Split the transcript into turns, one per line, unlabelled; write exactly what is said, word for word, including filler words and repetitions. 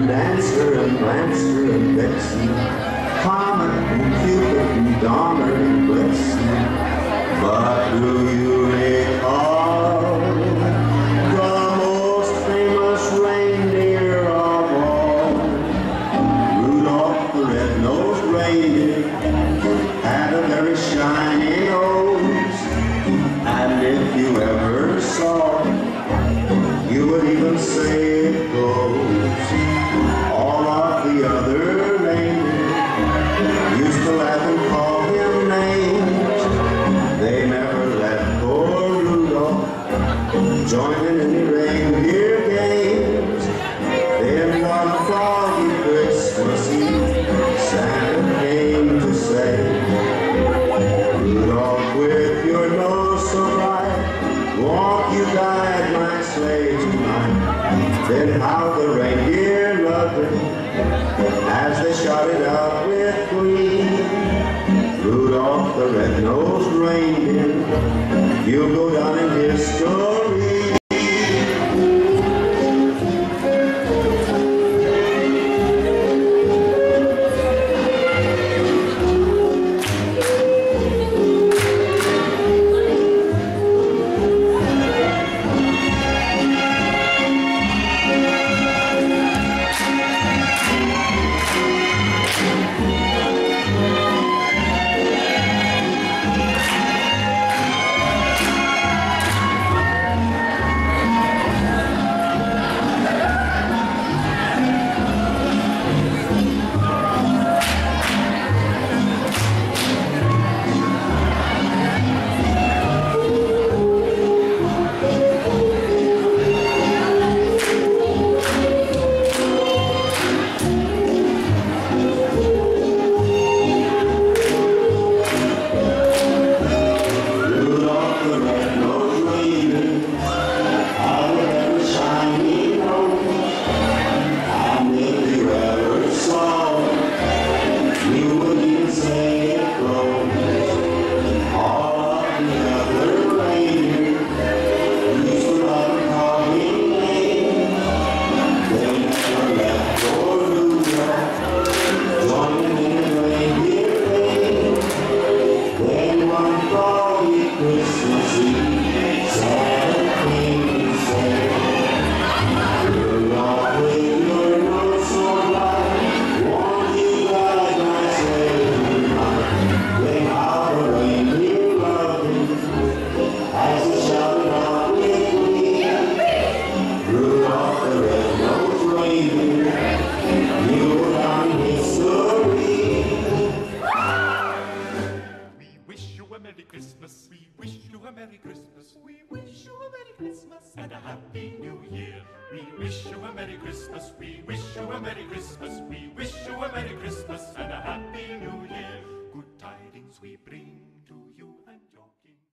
Dancer and Prancer and Vixen, Comet and Cupid and Donner and Blitzen. But do you recall the most famous reindeer of all? Rudolph the red-nosed reindeer had a very shiny nose, and if you ever saw it, you would even say it glows. All of the other reindeer used to laugh and call him names. They never let poor Rudolph join in any reindeer games. Then one foggy Christmas Eve, Santa came to say, Rudolph, with your nose so bright, won't you guide my sleigh tonight? Then how the reindeer loved him as they shouted out with glee, Rudolph the red-nosed reindeer, you'll go down in history.
And a Happy New Year. We wish you a Merry Christmas. We wish you a Merry Christmas. We wish you a Merry Christmas and a Happy New Year. Good tidings we bring to